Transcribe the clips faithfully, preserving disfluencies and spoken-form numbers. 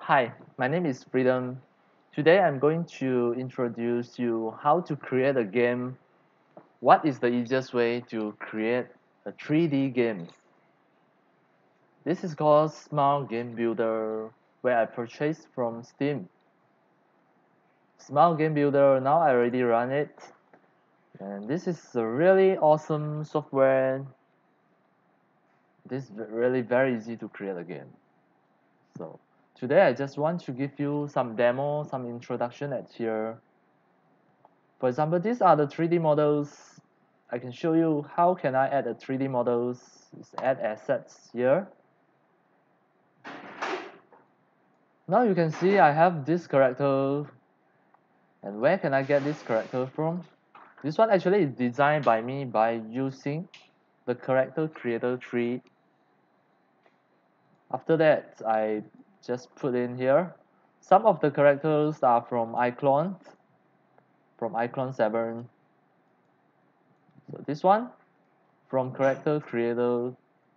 Hi, my name is Freedom. Today I'm going to introduce you how to create a game. What is the easiest way to create a three D game? This is called Smart Game Builder, where I purchased from Steam. Smart Game Builder, now I already run it. And this is a really awesome software. This is really very easy to create a game. So today I just want to give you some demo, some introduction at here. For example, these are the three D models. I can show you how can I add a three D models. Just add assets here. Now you can see I have this character. And where can I get this character from? This one actually is designed by me by using the character creator tree. After that, I just put in here. Some of the characters are from iClone, from iClone seven. So this one from character creator.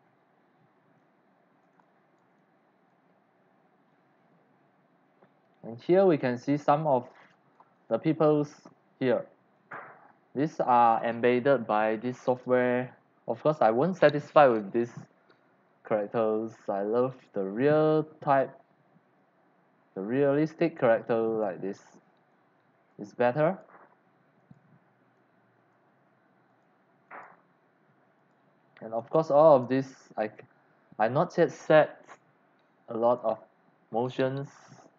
And here we can see some of the peoples here. These are embedded by this software. Of course, I won't satisfy with these characters. I love the real type, the realistic character like this is better. And of course, all of this, I, I not yet set a lot of motions.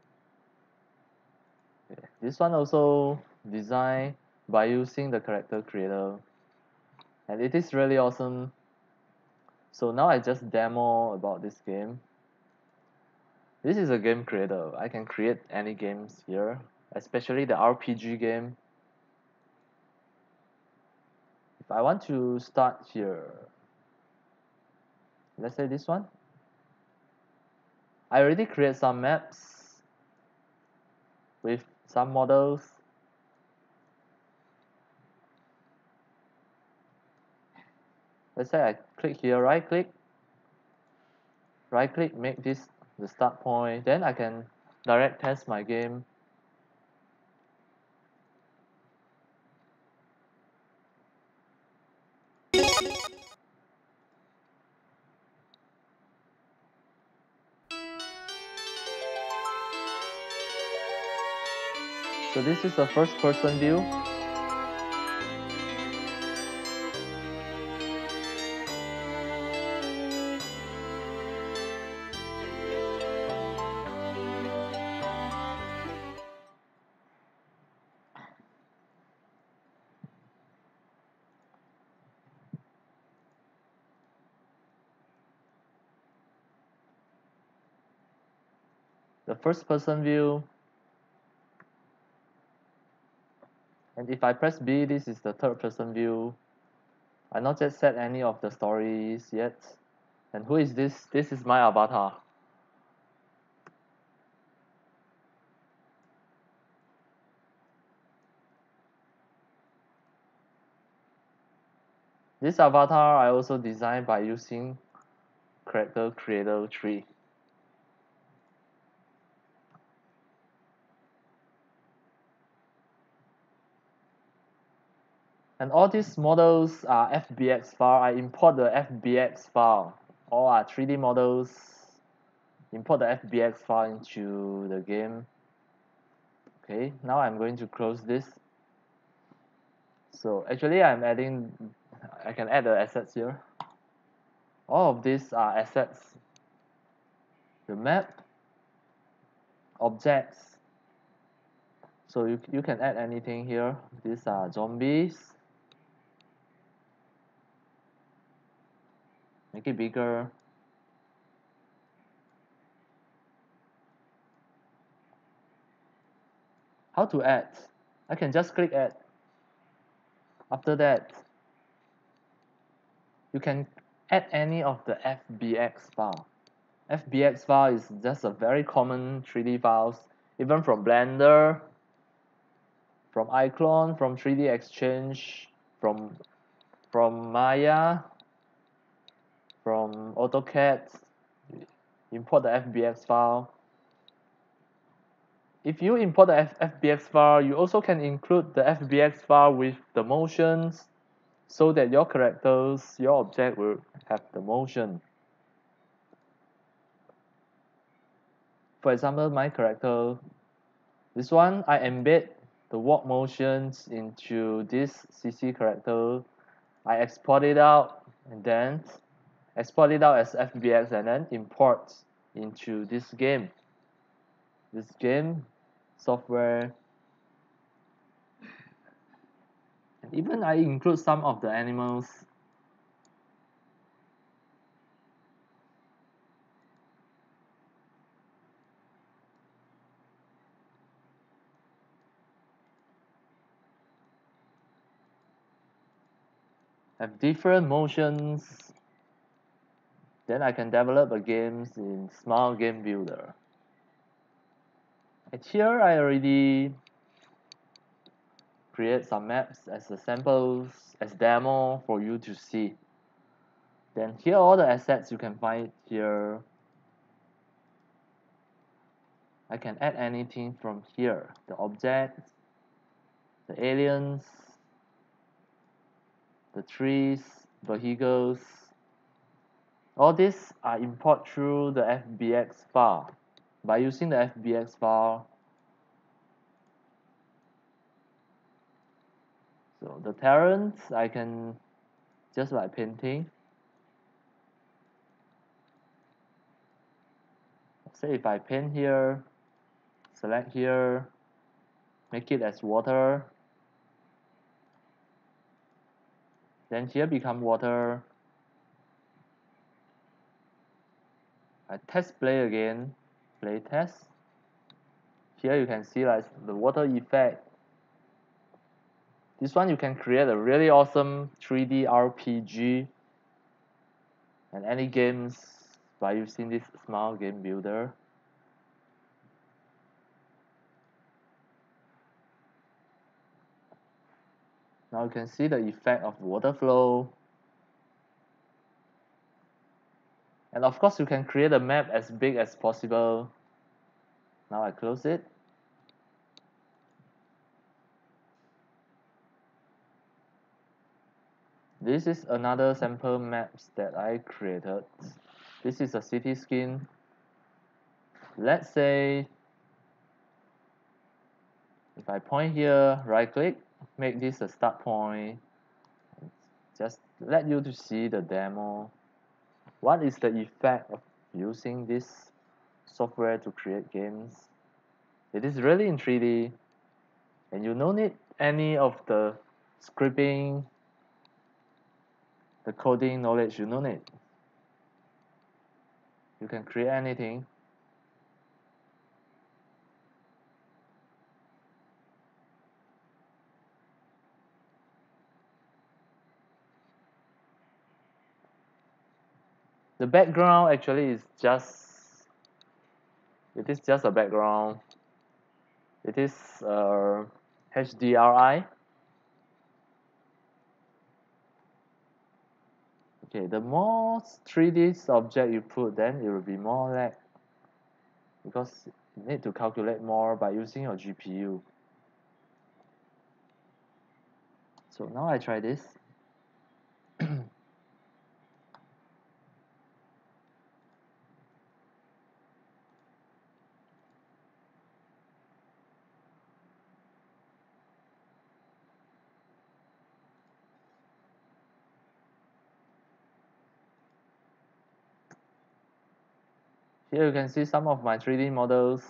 Okay. This one also designed by using the character creator. And it is really awesome. So now I just demo about this game. This is a game creator. I can create any games here, especially the R P G game. If I want to start here, let's say this one. I already create some maps with some models. Let's say I click here, right click, right click, make this the start point. Then I can direct test my game. So this is the first person view. The first person view. And if I press B, this is the third person view. I not yet set any of the stories yet. And who is this? This is my avatar. This avatar I also designed by using character creator tree. And all these models are F B X file. I import the F B X file. All are three D models. Import the F B X file into the game. Okay, now I'm going to close this. So actually I'm adding, I can add the assets here. All of these are assets. The map, objects. So you, you can add anything here. These are zombies. Make it bigger. How to add? I can just click add. After that, you can add any of the F B X file. F B X file is just a very common three D files, even from Blender, from iClone, from three D Exchange, from from Maya, from AutoCAD. Import the F B X file. if you import the F FBX file, you also can include the F B X file with the motions so that your characters, your object will have the motion. For example, my character, this one, I embed the walk motions into this C C character. I export it out and then export it out as F B X and then import into this game. This game software. And even I include some of the animals. Have different motions. Then I can develop a games in Smart Game Builder. And here I already create some maps as a samples, as demo for you to see. Then here are all the assets you can find here. I can add anything from here. The objects, the aliens, the trees, vehicles. All these are import through the F B X file. By using the F B X file, so the terrains I can just like painting. Say if I paint here, select here, make it as water, then here become water. I test play again, play test. Here you can see like the water effect. This one you can create a really awesome three D R P G and any games by using this Smart Game Builder. Now you can see the effect of water flow. And of course you can create a map as big as possible. Now I close it. This is another sample maps that I created. This is a city skin. Let's say if I point here, right click, make this a start point. Just let you to see the demo. What is the effect of using this software to create games? It is really in three D and you don't need any of the scripting, the coding knowledge, you don't need. You can create anything. The background actually is just, it is just a background. It is uh, H D R I. Okay, the more three D object you put, then it will be more lag because you need to calculate more by using your G P U. So now I try this. Here you can see some of my three D models.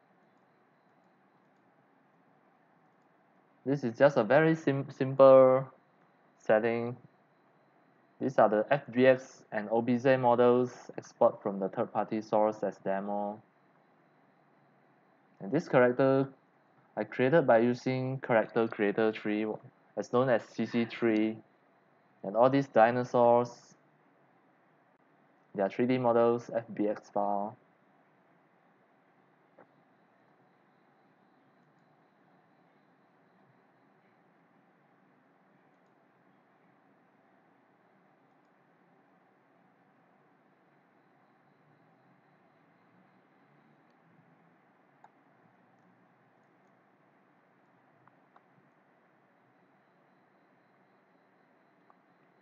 This is just a very sim simple setting. These are the F B X and O B J models export from the third-party source as demo. And this character I created by using character creator tree as known as C C three. And all these dinosaurs, they are three D models, F B X file.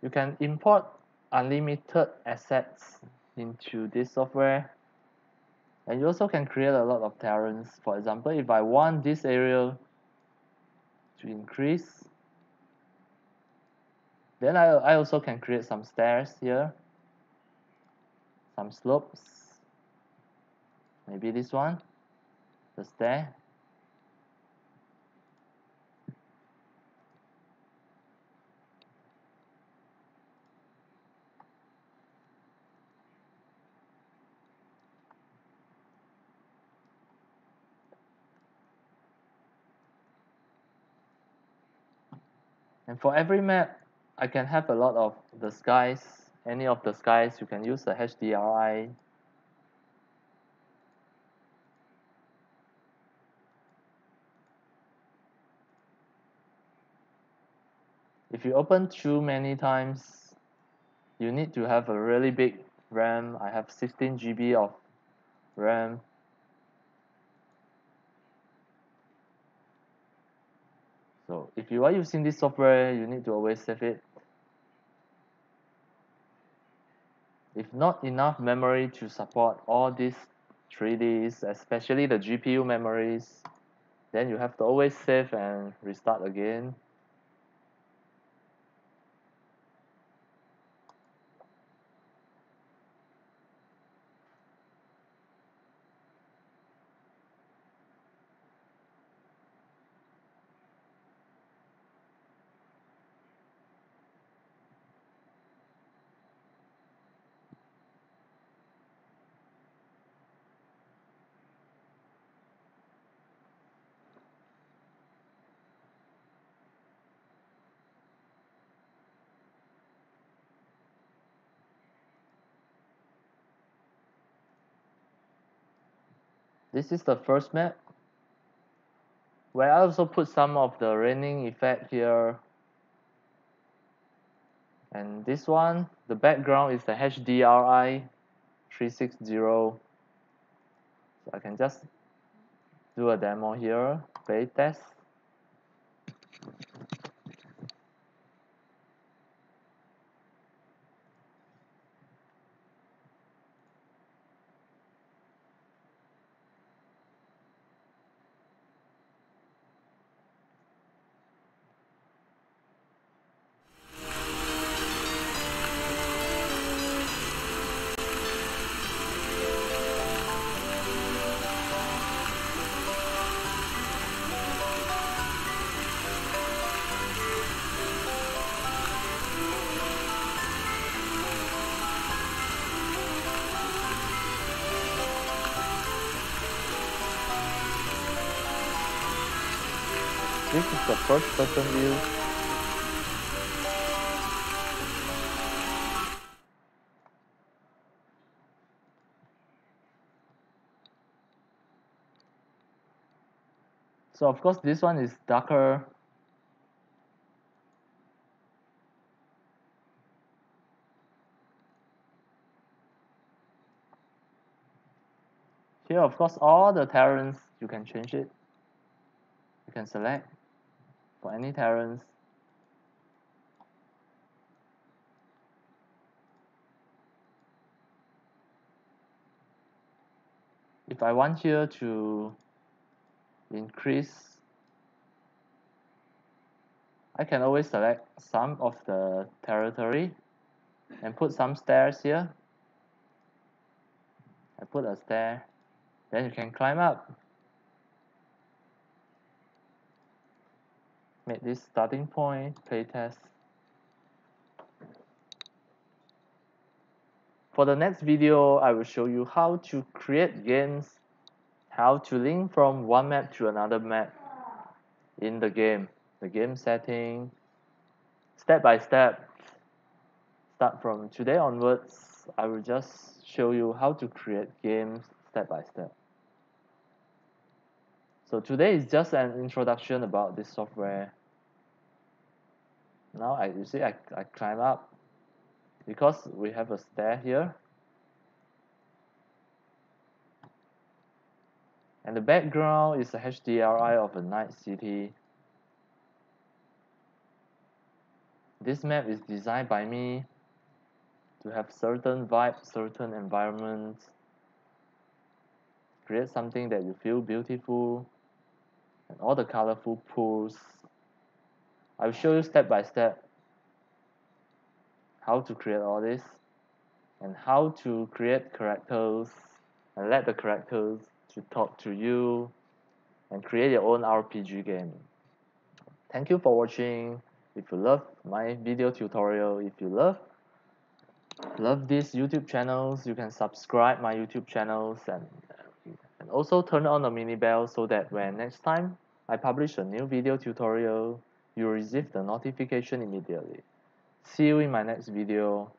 you can import unlimited assets into this software, and you also can create a lot of terrains. For example, if I want this area to increase, then I, I also can create some stairs here, some slopes, maybe this one, the stair. And for every map, I can have a lot of the skies, any of the skies. You can use the H D R I. If you open too many times, you need to have a really big RAM. I have sixteen G B of RAM. So if you are using this software, you need to always save it. If not enough memory to support all these three Ds, especially the G P U memories, then you have to always save and restart again. This is the first map, where I also put some of the raining effect here. And this one, the background is the H D R I three sixty. So I can just do a demo here, play test. This is the first person view. So of course this one is darker. Here of course all the terrains, you can change it. You can select for any terrains. If I want here to increase, I can always select some of the territory and put some stairs here. I put a stair, then you can climb up. Make this starting point, playtest. For the next video, I will show you how to create games, how to link from one map to another map in the game, the game setting, step by step. Start from today onwards, I will just show you how to create games step by step. So today is just an introduction about this software. Now I you see I, I climb up because we have a stair here. And the background is a H D R I of a night city. this map is designed by me to have certain vibes, certain environments, create something that you feel beautiful, and all the colorful pools. I will show you step by step how to create all this and how to create characters and let the characters to talk to you and create your own R P G game. Thank you for watching. If you love my video tutorial, if you love love these YouTube channels, you can subscribe my YouTube channels and and also turn on the mini bell so that when next time I publish a new video tutorial, you receive the notification immediately. See you in my next video.